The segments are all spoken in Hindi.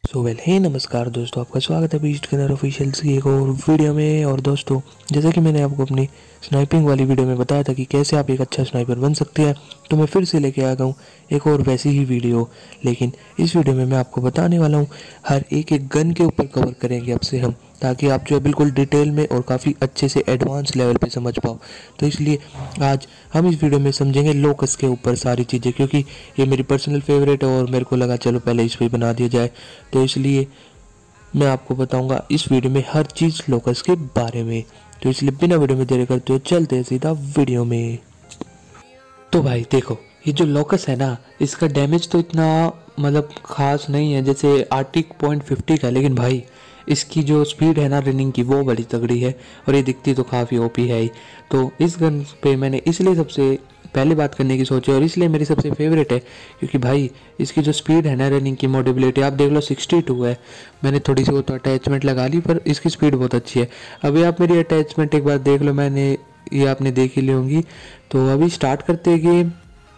सो वेल हे नमस्कार दोस्तों, आपका स्वागत है बीस्ट गनर ऑफिशियल्स की एक और वीडियो में। और दोस्तों, जैसा कि मैंने आपको अपनी स्नाइपिंग वाली वीडियो में बताया था कि कैसे आप एक अच्छा स्नाइपर बन सकते हैं, तो मैं फिर से लेके आ गया हूँ एक और वैसी ही वीडियो। लेकिन इस वीडियो में मैं आपको बताने वाला हूँ हर एक गन के ऊपर कवर करेंगे अब से हम, ताकि आप जो है बिल्कुल डिटेल में और काफ़ी अच्छे से एडवांस लेवल पे समझ पाओ। तो इसलिए आज हम इस वीडियो में समझेंगे लोकस के ऊपर सारी चीज़ें, क्योंकि ये मेरी पर्सनल फेवरेट है और मेरे को लगा चलो पहले इस पर बना दिया जाए। तो इसलिए मैं आपको बताऊंगा इस वीडियो में हर चीज़ लोकस के बारे में। तो इसलिए बिना वीडियो में देरी करते हुए चलते हैं सीधा वीडियो में। तो भाई देखो, ये जो लोकस है ना, इसका डैमेज तो इतना मतलब खास नहीं है जैसे आर्टिक पॉइंट 50 का, लेकिन भाई इसकी जो स्पीड है ना रनिंग की, वो बड़ी तगड़ी है और ये दिखती तो काफ़ी ओपी है ही। तो इस गन पे मैंने इसलिए सबसे पहले बात करने की सोची और इसलिए मेरी सबसे फेवरेट है, क्योंकि भाई इसकी जो स्पीड है ना रनिंग की, मोडेबिलिटी आप देख लो 62 है। मैंने थोड़ी सी वो तो अटैचमेंट लगा ली, पर इसकी स्पीड बहुत अच्छी है। अभी आप मेरी अटैचमेंट एक बार देख लो, मैंने ये आपने देख ही ली होंगी। तो अभी स्टार्ट करते हैं गेम।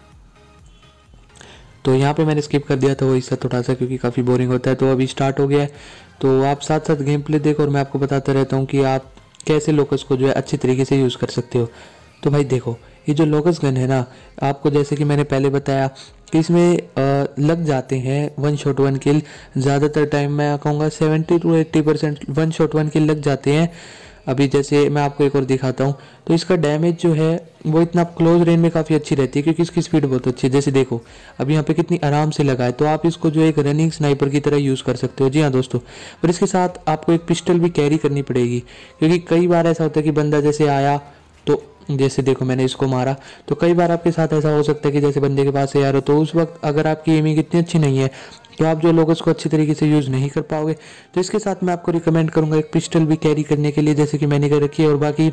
तो यहाँ पे मैंने स्किप कर दिया था वो हिस्सा थोड़ा सा, क्योंकि काफ़ी बोरिंग होता है। तो अभी स्टार्ट हो गया है, तो आप साथ साथ गेम प्ले देखो और मैं आपको बताता रहता हूँ कि आप कैसे लोकस को जो है अच्छी तरीके से यूज़ कर सकते हो। तो भाई देखो, ये जो लोकस गन है ना, आपको जैसे कि मैंने पहले बताया कि इसमें लग जाते हैं वन शॉट वन किल। ज़्यादातर टाइम मैं कहूँगा 70 to 80% one shot one kill लग जाते हैं। अभी जैसे मैं आपको एक और दिखाता हूँ, तो इसका डैमेज जो है वो इतना क्लोज रेंज में काफ़ी अच्छी रहती है, क्योंकि इसकी स्पीड बहुत अच्छी है। जैसे देखो अभी यहाँ पे कितनी आराम से लगा है, तो आप इसको जो एक रनिंग स्नाइपर की तरह यूज़ कर सकते हो। जी हाँ दोस्तों, पर इसके साथ आपको एक पिस्टल भी कैरी करनी पड़ेगी, क्योंकि कई बार ऐसा होता है कि बंदा जैसे आया, तो जैसे देखो मैंने इसको मारा, तो कई बार आपके साथ ऐसा हो सकता है कि जैसे बंदे के पास से यार हो, तो उस वक्त अगर आपकी एमिंग इतनी अच्छी नहीं है तो आप जो लोगों को अच्छी तरीके से यूज़ नहीं कर पाओगे। तो इसके साथ मैं आपको रिकमेंड करूंगा एक पिस्टल भी कैरी करने के लिए, जैसे कि मैंने कर रखी है। और बाकी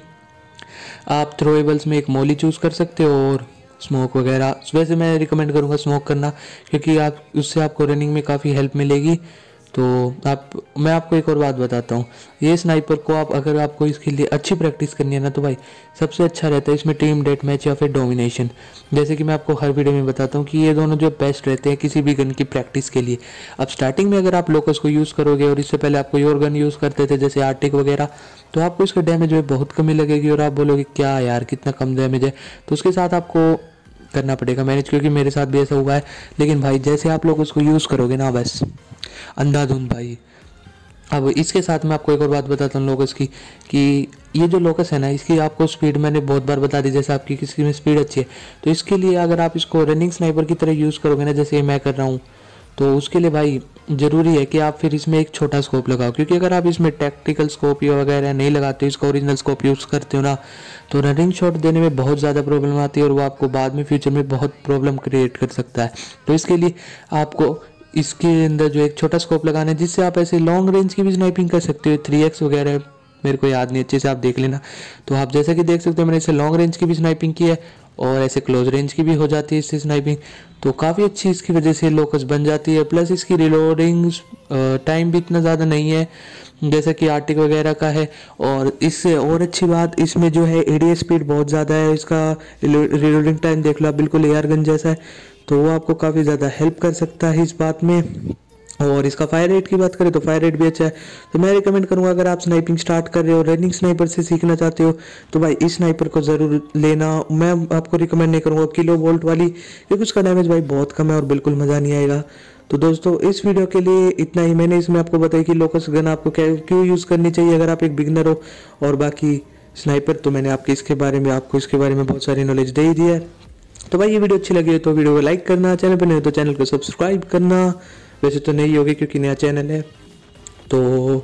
आप थ्रोएबल्स में एक मोली चूज़ कर सकते हो और स्मोक वगैरह। वैसे मैं रिकमेंड करूंगा स्मोक करना, क्योंकि आप उससे आपको रनिंग में काफ़ी हेल्प मिलेगी। तो मैं आपको एक और बात बताता हूँ, ये स्नाइपर को आप अगर आपको इसके लिए अच्छी प्रैक्टिस करनी है ना, तो भाई सबसे अच्छा रहता है इसमें टीम डेथ मैच या फिर डोमिनेशन। जैसे कि मैं आपको हर वीडियो में बताता हूँ कि ये दोनों जो बेस्ट रहते हैं किसी भी गन की प्रैक्टिस के लिए। अब स्टार्टिंग में अगर आप लोकस को यूज़ करोगे और इससे पहले आप कोई और गन यूज़ करते थे जैसे आर्टिक वगैरह, तो आपको इसका डैमेज में बहुत कमी लगेगी और आप बोलोगे क्या यार कितना कम डैमेज है। तो उसके साथ आपको करना पड़ेगा मैनेज, क्योंकि मेरे साथ भी ऐसा हुआ है। लेकिन भाई जैसे आप लोग उसको यूज़ करोगे ना, बस अंधाधुंध भाई। अब इसके साथ मैं आपको एक और बात बताता हूँ लोकस की, कि ये जो लोकस है ना, इसकी आपको स्पीड मैंने बहुत बार बता दी। जैसे आपकी किसी में स्पीड अच्छी है, तो इसके लिए अगर आप इसको रनिंग स्नाइपर की तरह यूज़ करोगे ना, जैसे मैं कर रहा हूँ, तो उसके लिए भाई ज़रूरी है कि आप फिर इसमें एक छोटा स्कोप लगाओ। क्योंकि अगर आप इसमें टैक्टिकल स्कोप या वगैरह नहीं लगाते, इसका ओरिजिनल स्कोप यूज़ करते हो ना, तो रनिंग शॉट देने में बहुत ज़्यादा प्रॉब्लम आती है और वो आपको बाद में फ्यूचर में बहुत प्रॉब्लम क्रिएट कर सकता है। तो इसके लिए आपको इसके अंदर जो एक छोटा स्कोप लगाना है, जिससे आप ऐसे लॉन्ग रेंज की भी स्नाइपिंग कर सकते हो। 3x वगैरह मेरे को याद नहीं, अच्छे से आप देख लेना। तो आप जैसा कि देख सकते हो मैंने इसे लॉन्ग रेंज की भी स्नाइपिंग की है और ऐसे क्लोज रेंज की भी हो जाती है इससे स्नाइपिंग। तो काफ़ी अच्छी इसकी वजह से लोकस बन जाती है। प्लस इसकी रिलोडिंग टाइम भी इतना ज़्यादा नहीं है जैसा कि आर्टिक वगैरह का है। और इससे और अच्छी बात, इसमें जो है एडीएस स्पीड बहुत ज़्यादा है। इसका रिलोडिंग टाइम देख लो आप, बिल्कुल एआर गन जैसा है। तो वो आपको काफ़ी ज़्यादा हेल्प कर सकता है इस बात में। और इसका फायर रेट की बात करें तो फायर रेट भी अच्छा है। तो मैं रिकमेंड करूंगा अगर आप स्नाइपिंग स्टार्ट कर रहे हो, रनिंग स्नाइपर से सीखना चाहते हो, तो भाई इस स्नाइपर को ज़रूर लेना। मैं आपको रिकमेंड नहीं करूंगा किलो वोल्ट वाली, क्योंकि उसका डैमेज भाई बहुत कम है और बिल्कुल मज़ा नहीं आएगा। तो दोस्तों इस वीडियो के लिए इतना ही। मैंने इसमें आपको बताया कि लोकस गन आपको क्यों यूज़ करनी चाहिए अगर आप एक बिगनर हो। और बाकी स्नाइपर तो मैंने आपको इसके बारे में बहुत सारी नॉलेज दे ही दिया है। तो भाई ये वीडियो अच्छी लगी है तो वीडियो को लाइक करना, चैनल पर नहीं हो तो चैनल को सब्सक्राइब करना। वैसे तो नहीं होगी क्योंकि नया चैनल है। तो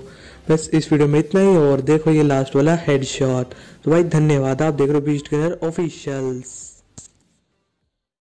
बस इस वीडियो में इतना ही। और देखो ये लास्ट वाला हेडशॉट। तो भाई धन्यवाद, आप देख रहे हो बीस्ट गनर ऑफिशियल्स।